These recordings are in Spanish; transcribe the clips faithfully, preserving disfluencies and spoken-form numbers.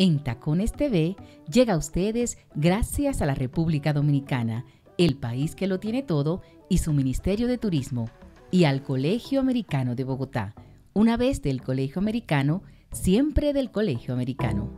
En Tacones T V llega a ustedes gracias a la República Dominicana, el país que lo tiene todo, y su Ministerio de Turismo, y al Colegio Americano de Bogotá. Una vez del Colegio Americano, siempre del Colegio Americano.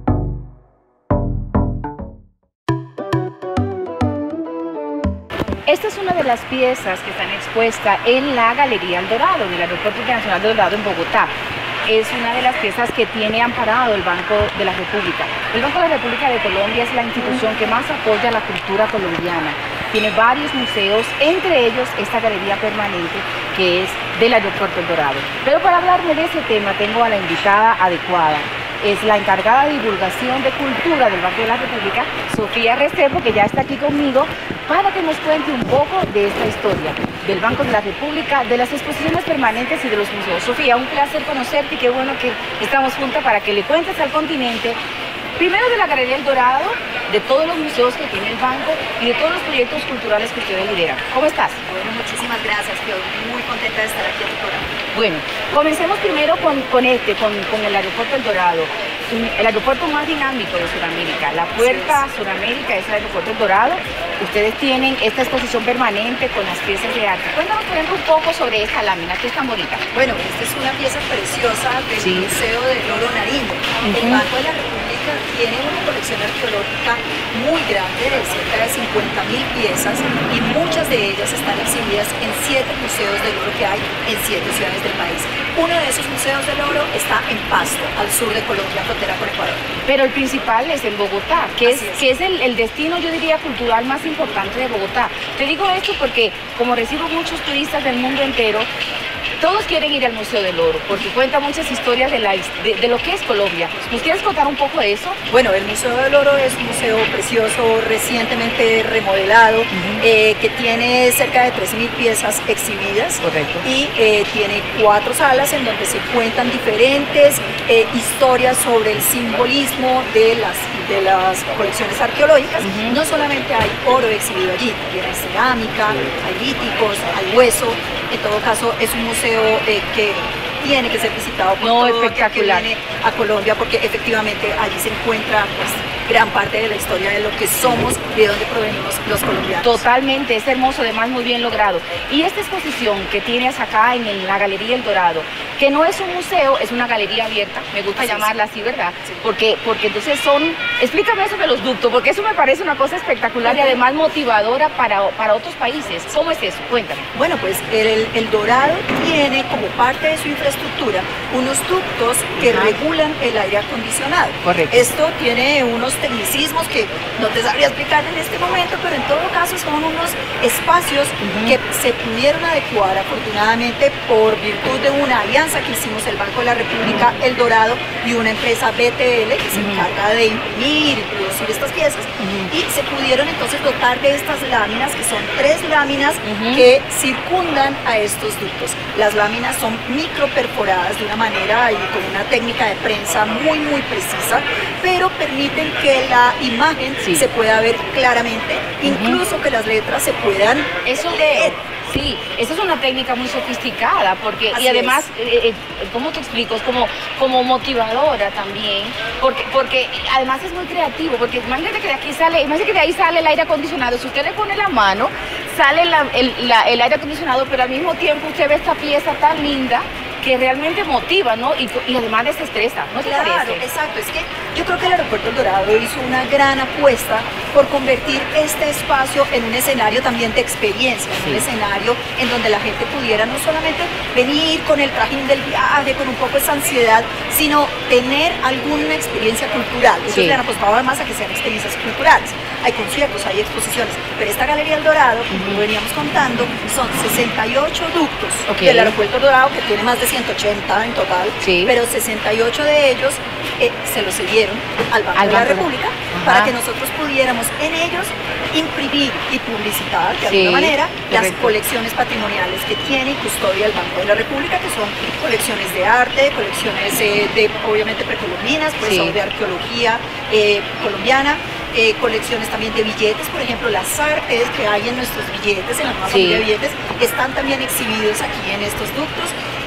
Esta es una de las piezas que están expuestas en la Galería El Dorado, del Aeropuerto Internacional del Dorado en Bogotá. Es una de las piezas que tiene amparado el Banco de la República. El Banco de la República de Colombia es la institución que más apoya la cultura colombiana. Tiene varios museos, entre ellos esta galería permanente que es del Aeropuerto El Dorado. Pero para hablarme de ese tema tengo a la invitada adecuada. Es la encargada de divulgación de cultura del Banco de la República, Sofía Restrepo, que ya está aquí conmigo, para que nos cuente un poco de esta historia del Banco de la República, de las exposiciones permanentes y de los museos. Sofía, un placer conocerte y qué bueno que estamos juntas para que le cuentes al continente, primero de la Galería El Dorado, de todos los museos que tiene el banco y de todos los proyectos culturales que ustedes lideran. ¿Cómo estás? Bueno, muchísimas gracias, quedo muy contenta de estar aquí en tu programa. Bueno, comencemos primero con, con este, con, con el Aeropuerto El Dorado, el aeropuerto más dinámico de Sudamérica. La puerta a Sudamérica es el Aeropuerto El Dorado. Ustedes tienen esta exposición permanente con las piezas de arte. Cuéntanos, por ejemplo, un poco sobre esta lámina, que es tan bonita. Bueno, esta es una pieza preciosa del Sí. Museo del Oro Nariño. Uh-huh. El Banco de la República tiene una colección arqueológica muy grande de cerca de cincuenta mil piezas y muchas de ellas están exhibidas en siete museos del oro que hay en siete ciudades del país. Uno de esos museos del oro está en Pasto, al sur de Colombia, frontera con Ecuador. Pero el principal es en Bogotá, que es, Así es. que es el, el destino, yo diría, cultural más importante de Bogotá. Te digo esto porque, como recibo muchos turistas del mundo entero, todos quieren ir al Museo del Oro, porque cuenta muchas historias de, la, de, de lo que es Colombia. ¿Nos quieres contar un poco de eso? Bueno, el Museo del Oro es un museo precioso, recientemente remodelado, Uh-huh. eh, que tiene cerca de tres mil piezas exhibidas. Correcto. Y eh, tiene cuatro salas en donde se cuentan diferentes eh, historias sobre el simbolismo de las, de las colecciones arqueológicas. Uh-huh. No solamente hay oro exhibido allí, también hay cerámica, hay líticos, hay hueso. En todo caso, es un museo eh, que tiene que ser visitado por No, todo aquel que espectacular. viene a Colombia, porque efectivamente allí se encuentra pues, gran parte de la historia de lo que somos y de dónde provenimos los colombianos. Totalmente, es hermoso, además muy bien logrado. Y esta exposición que tienes acá en el- la Galería El Dorado, que no es un museo, es una galería abierta, me gusta Así es. llamarla así, ¿verdad? Sí. Porque, porque entonces son, explícame eso de los ductos, porque eso me parece una cosa espectacular y además motivadora para, para otros países. ¿Cómo es eso? Cuéntame. Bueno, pues el, el Dorado tiene como parte de su infraestructura unos ductos que Ajá. regulan el aire acondicionado. Correcto. Esto tiene unos tecnicismos que no te sabría explicar en este momento, pero en todo caso son unos espacios Ujú. que se pudieron adecuar afortunadamente por virtud de una alianza que hicimos el Banco de la República, El Dorado, y una empresa B T L que se Ujú. encarga de imprimir y producir estas piezas, Ujú. y se pudieron entonces dotar de estas láminas, que son tres láminas Ujú. que circundan a estos ductos. Las láminas son micro perforadas de una manera y con una técnica de prensa muy muy precisa, pero permiten que la imagen Sí. se pueda ver claramente, incluso que las letras se puedan Eso leer. Sí, esa es una técnica muy sofisticada, porque Así y además, eh, eh, ¿cómo te explico? Es como, como motivadora también, porque, porque además es muy creativo, porque imagínate que de aquí sale, imagínate que de ahí sale el aire acondicionado, si usted le pone la mano, sale la- el, la- el aire acondicionado, pero al mismo tiempo usted ve esta pieza tan linda que realmente motiva, ¿no? Y, y además desestresa, ¿no te Claro, parece? exacto. Es que yo creo que el Aeropuerto El Dorado hizo una gran apuesta por convertir este espacio en un escenario también de experiencia, en Sí. un escenario en donde la gente pudiera no solamente venir con el trajín del viaje, con un poco esa ansiedad, sino tener alguna experiencia cultural. Ellos Sí. le han apostado además a que sean experiencias culturales. Hay conciertos, hay exposiciones, pero esta Galería El Dorado, como Ujú. lo veníamos contando, son sesenta y ocho ductos Ok. del Aeropuerto El Dorado, que tiene más de ciento ochenta en total, Sí. pero sesenta y ocho de ellos eh, se los cedieron al Banco Al de la Banco de- República Ajá. para que nosotros pudiéramos en ellos imprimir y publicitar de Sí, alguna manera las correcto. colecciones patrimoniales que tiene y custodia el Banco de la República, que son colecciones de arte, colecciones eh, de obviamente precolombinas, pues Sí. son de arqueología eh, colombiana, eh, colecciones también de billetes, por ejemplo las artes que hay en nuestros billetes, en la nueva Sí. familia de billetes, están también exhibidos aquí en estos ductos.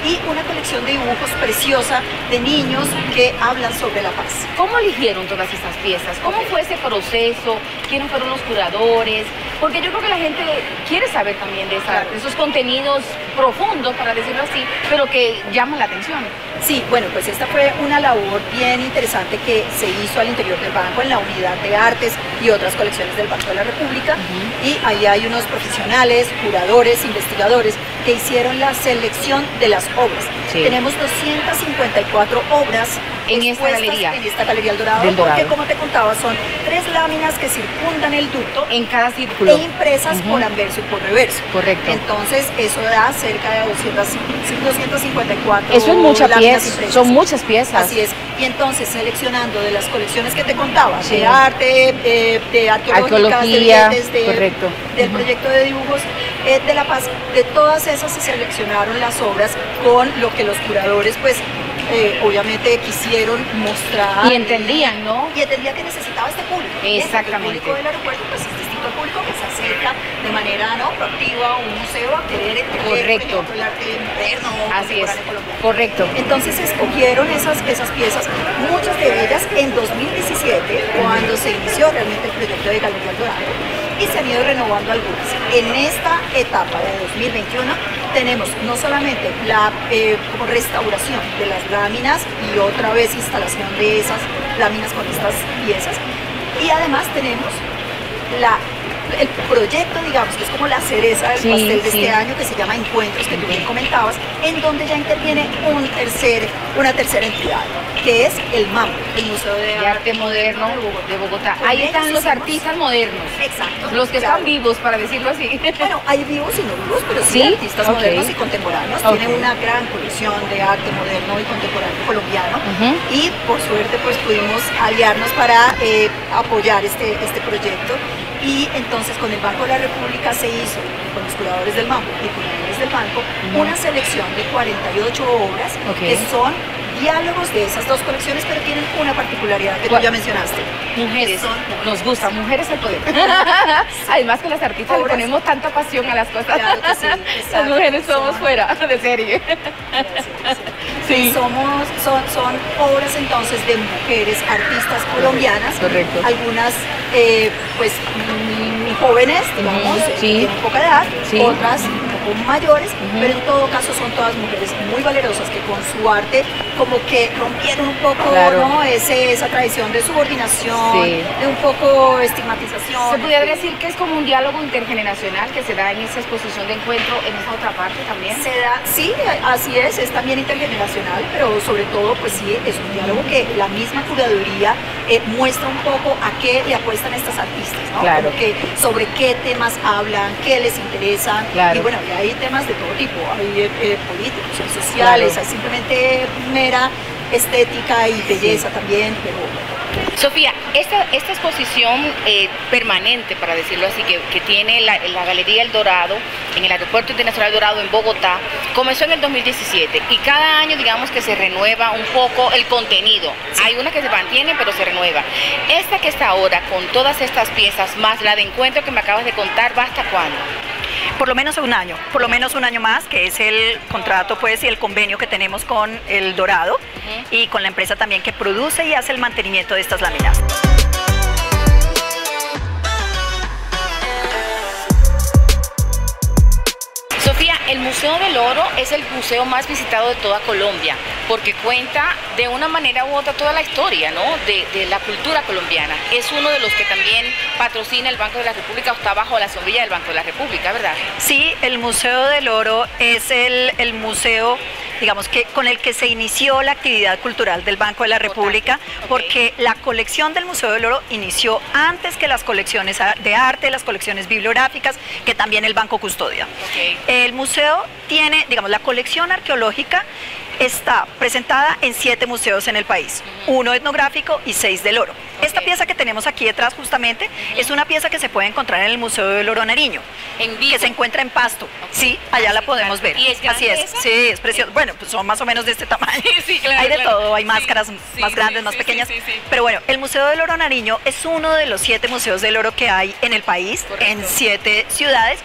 y una colección de dibujos preciosa de niños que hablan sobre la paz. ¿Cómo eligieron todas estas piezas? ¿Cómo Okay. fue ese proceso? ¿Quiénes fueron los curadores? Porque yo creo que la gente quiere saber también de, esa, Claro. de esos contenidos profundos, para decirlo así, pero que llaman la atención. Sí, bueno, pues esta fue una labor bien interesante que se hizo al interior del banco en la unidad de artes y otras colecciones del Banco de la República. Uh-huh. Y ahí hay unos profesionales, curadores, investigadores que hicieron la selección de las obras. Sí. Tenemos doscientas cincuenta y cuatro obras en esta galería. En esta galería El Dorado, del Dorado, porque como te contaba son tres láminas que circundan el ducto en cada círculo e impresas uh-huh. por anverso y por reverso. Correcto. Entonces eso da cerca de doscientas cincuenta y cuatro. Eso es mucha pieza, son muchas piezas. Así es. Y entonces seleccionando de las colecciones que te contaba, sí. de arte, eh, de arqueológicas, Arqueología, de, de, correcto. del uh-huh. proyecto de dibujos eh, de La Paz, de todas esas se seleccionaron las obras con lo que los curadores pues Eh, obviamente quisieron mostrar y entendían, ¿no? Y entendía que necesitaba este público. Exactamente. El público del aeropuerto pues es distinto al público que se acerca de manera no proactiva a un museo a querer entender correcto. el arte moderno, así es, colombiano. Correcto. Entonces escogieron esas, esas piezas, muchas de ellas en dos mil diecisiete, cuando se inició realmente el proyecto de Galería El Dorado, y se han ido renovando algunas. En esta etapa de dos mil veintiuno tenemos no solamente la eh, como restauración de las láminas y otra vez instalación de esas láminas con estas piezas, y además tenemos la, el proyecto, digamos, que es como la cereza del sí, pastel de sí. este año, que se llama Encuentros, que tú bien comentabas, en donde ya interviene un tercer, una tercera entidad, que es el MAMBO, el Museo de, de Arte Moderno de Bogotá. Ahí están los artistas modernos. Exacto. Los que claro. están vivos, para decirlo así. Bueno, hay vivos y no vivos, pero sí, sí artistas okay. modernos y contemporáneos. Okay. Tienen una gran colección de arte moderno y contemporáneo colombiano. Uh-huh. Y por suerte pues pudimos aliarnos para eh, apoyar este, este proyecto. Y entonces con el Banco de la República se hizo, con los curadores del MAMBO y curadores del banco, uh-huh. una selección de cuarenta y ocho obras okay. que son diálogos de esas dos colecciones, pero tienen una particularidad que tú ya mencionaste. Mujeres, son, nos gusta, mujeres al poder. Además que las artistas obras, le ponemos tanta pasión a las cosas. Claro que sí. Exacto, las mujeres somos son, fuera de serie. Sí, sí. Somos, son, son obras entonces de mujeres artistas colombianas. Correcto. Algunas eh, pues muy jóvenes, digamos, uh-huh. sí. tienen poca edad, sí. otras un poco mayores, uh-huh. pero en todo caso son todas mujeres muy valerosas que con su arte como que rompieron un poco claro. ¿no? Ese, esa tradición de subordinación, sí. de un poco estigmatización. Se pudiera decir que es como un diálogo intergeneracional que se da en esa exposición de encuentro en esa otra parte también. Se da, sí, así es, es también intergeneracional, pero sobre todo pues sí, es un diálogo que la misma curaduría eh, muestra un poco a qué le apuestan estas artistas, ¿no? Claro. Como que, sobre qué temas hablan, qué les interesan, claro. y bueno, y hay temas de todo tipo, hay eh, políticos, hay sociales, claro. hay simplemente mera estética y belleza sí. también, pero... Sofía, esta, esta exposición eh, permanente, para decirlo así, que, que tiene la, la Galería El Dorado, en el Aeropuerto Internacional El Dorado en Bogotá, comenzó en el dos mil diecisiete y cada año digamos que se renueva un poco el contenido. Sí. Hay una que se mantiene pero se renueva. Esta que está ahora con todas estas piezas, más la de encuentro que me acabas de contar, ¿va hasta cuándo? Por lo menos un año, por lo menos un año más, que es el contrato pues y el convenio que tenemos con El Dorado uh-huh. y con la empresa también que produce y hace el mantenimiento de estas láminas. Sofía, el Museo del Oro es el museo más visitado de toda Colombia, porque cuenta de una manera u otra toda la historia, ¿no? de, de la cultura colombiana. Es uno de los que también patrocina el Banco de la República o está bajo la sombrilla del Banco de la República, ¿verdad? Sí, el Museo del Oro es el, el museo, digamos, que con el que se inició la actividad cultural del Banco de la República, okay. porque la colección del Museo del Oro inició antes que las colecciones de arte, las colecciones bibliográficas, que también el banco custodia. Okay. El museo tiene, digamos, la colección arqueológica está presentada en siete museos en el país, uh-huh. uno etnográfico y seis del oro. Okay. Esta pieza que tenemos aquí detrás justamente uh-huh. es una pieza que se puede encontrar en el Museo del Oro Nariño, en vivo. Que se encuentra en Pasto. Okay. Sí, allá la podemos ver. ¿Y es Así es, esa? sí, es precioso. Bueno, pues son más o menos de este tamaño. Sí, claro, hay de claro. todo, hay máscaras sí, más sí, grandes, sí, más sí, pequeñas. Sí, sí, sí. Pero bueno, el Museo del Oro Nariño es uno de los siete museos del oro que hay en el país, correcto. En siete ciudades.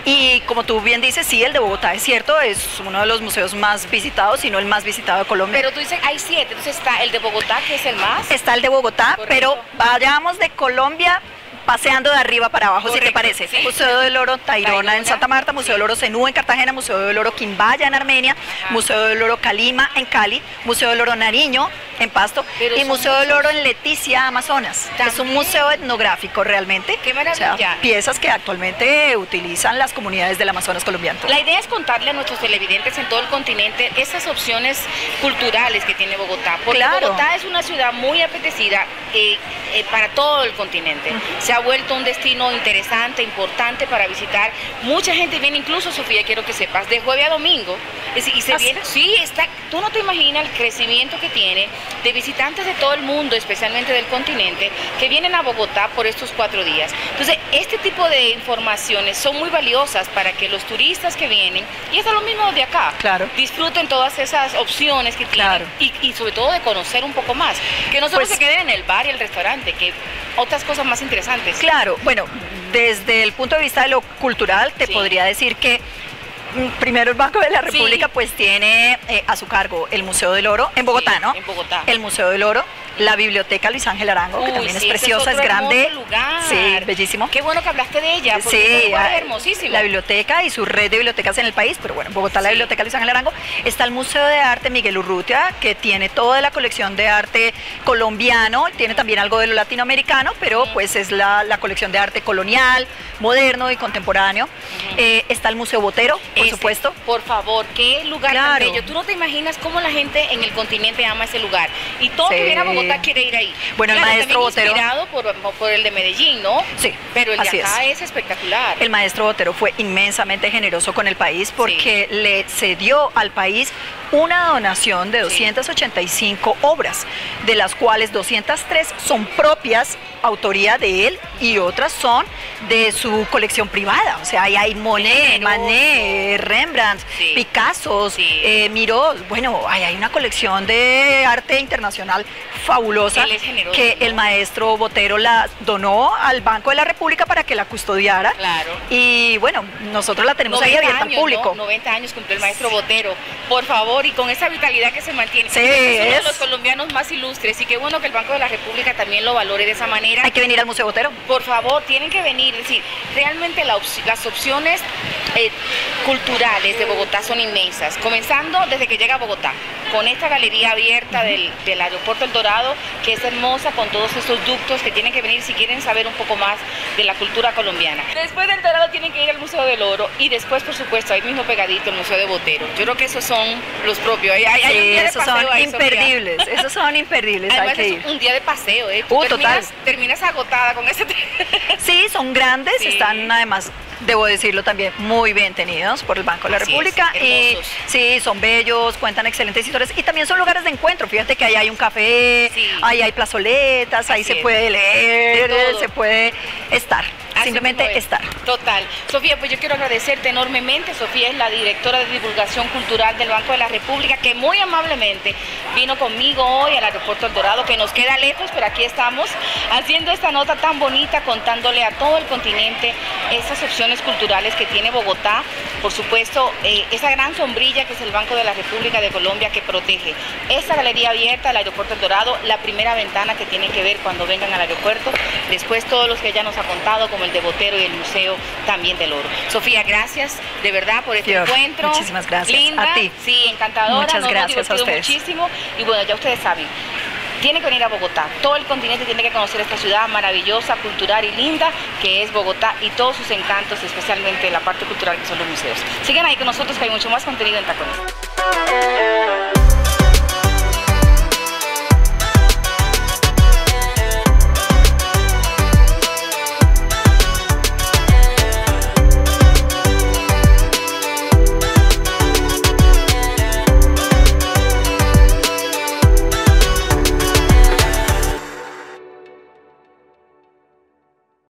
Y como tú bien dices, sí, el de Bogotá es cierto, es uno de los museos más visitados, si no el más visitado de Colombia. Pero tú dices, hay siete, entonces está el de Bogotá, que es el más. Está el de Bogotá, Correcto. pero vayamos de Colombia paseando de arriba para abajo, Correcto, si te parece. sí. Museo del Oro Tayrona, Tayrona, en Santa Marta, Museo sí. del Oro Zenú en Cartagena, Museo del Oro Quimbaya en Armenia, Ajá. Museo del Oro Calima en Cali, Museo del Oro Nariño en Pasto Pero y son Museo del muchos. Oro en Leticia, Amazonas. También. Es un museo etnográfico realmente. ¡Qué maravilla! O sea, piezas que actualmente utilizan las comunidades del Amazonas colombiano. La idea es contarle a nuestros televidentes en todo el continente esas opciones culturales que tiene Bogotá, porque Claro. Bogotá es una ciudad muy apetecida eh, eh, para todo el continente. Se ha vuelto un destino interesante, importante para visitar. Mucha gente viene, incluso Sofía, quiero que sepas, de jueves a domingo. Es- Y se ¿Ah, viene, sí, está, tú no te imaginas el crecimiento que tiene de visitantes de todo el mundo, especialmente del continente, que vienen a Bogotá por estos cuatro días. Entonces, este tipo de informaciones son muy valiosas para que los turistas que vienen, y es lo mismo de acá, Claro. disfruten todas esas opciones que tienen Claro. y, y sobre todo de conocer un poco más. Que no solo Pues- se queden en el bar y el restaurante, que otras cosas más interesantes. Claro, bueno, desde el punto de vista de lo cultural, te Sí. podría decir que mm, primero el Banco de la Sí. República pues tiene eh, a su cargo el Museo del Oro en Bogotá, Sí, ¿no? en Bogotá. El Museo del Oro, la Biblioteca Luis Ángel Arango, que Uy, también sí, es ese preciosa, es, otro grande. hermoso lugar. Sí, bellísimo. Qué bueno que hablaste de ella, porque es un lugar ah, hermosísimo. la biblioteca y su red de bibliotecas en el país, pero bueno, en Bogotá la Sí. Biblioteca Luis Ángel Arango, está el Museo de Arte Miguel Urrutia, que tiene toda la colección de arte colombiano, tiene también algo de lo latinoamericano, pero Ujú. pues es la, la colección de arte colonial, moderno y contemporáneo. Eh, está el Museo Botero, por Ese, supuesto. Por favor, qué lugar Claro. tan bello. Tú no te imaginas cómo la gente en el continente ama ese lugar. Y todo Sí. que viene a Bogotá quiere ir ahí. Bueno, el Claro, maestro también Botero- inspirado por, por el de Medellín, ¿no? Sí, Pero el de así acá es, espectacular. El maestro Botero fue inmensamente generoso con el país porque le cedió al país una donación de doscientas ochenta y cinco obras, de las cuales doscientas tres son propias, autoría de él, y otras son de su colección privada. O sea, ahí hay Monet, Generoso. Manet, Rembrandt, Sí. Picasso, Sí. eh, Miró. Bueno, ahí hay una colección de arte internacional fabulosa Él es generoso, que ¿no? el maestro Botero la donó al Banco de la República para que la custodiara. Claro. Y bueno, nosotros la tenemos ahí abierta al años, público. ¿no? noventa años cumplió el maestro Botero. Por favor, y con esa vitalidad que se mantiene. Sí, es uno de es- los colombianos más ilustres. Y qué bueno que el Banco de la República también lo valore de esa manera. Hay que venir al Museo Botero. Por favor, tienen que venir. Es decir, realmente la op- las opciones eh, culturales de Bogotá son inmensas. Comenzando desde que llega a Bogotá, con esta galería abierta del, del aeropuerto El Dorado, que es hermosa, con todos estos ductos que tienen que venir si quieren saber un poco más de la cultura colombiana. Después del Dorado tienen que ir al Museo del Oro y después, por supuesto, ahí mismo pegadito el Museo de Botero. Yo creo que esos son los propios. Hay, hay- hay un Sí, día de esos paseo son ahí, Sofía. imperdibles. Esos son imperdibles. Hay Además que es ir. un día de paseo, ¿eh? Tú Uh, total. terminas, terminas agotada con ese... Sí, son grandes, Sí. están además, debo decirlo también, muy bien tenidos por el Banco de la Así es, República. Y hermosos. sí, son bellos, cuentan excelentes historias y también son lugares de encuentro. Fíjate que ahí hay un café, Sí. ahí hay plazoletas, ahí Así se es. puede leer, De todo. se puede estar, Así simplemente mismo es. estar. Total. Sofía, pues yo quiero agradecerte enormemente. Sofía es la directora de divulgación cultural del Banco de la República, que muy amablemente vino conmigo hoy al aeropuerto El Dorado, que nos queda lejos, pero aquí estamos haciendo esta nota tan bonita, contándole a todo el continente estas opciones culturales que tiene Bogotá. Por supuesto, eh, esa gran sombrilla que es el Banco de la República de Colombia, que protege esta galería abierta del aeropuerto El Dorado, la primera ventana que tienen que ver cuando vengan al aeropuerto, después todos los que ella nos ha contado, como el de Botero y el Museo también del Oro. Sofía, gracias de verdad por este Fior, encuentro. muchísimas gracias. Linda, A ti. sí, encantadora. Muchas nos gracias hemos a divertido ustedes. muchísimo. Y bueno, ya ustedes saben, tiene que venir a Bogotá. Todo el continente tiene que conocer esta ciudad maravillosa, cultural y linda que es Bogotá y todos sus encantos, especialmente la parte cultural que son los museos. Sigan ahí con nosotros que hay mucho más contenido en Tacones.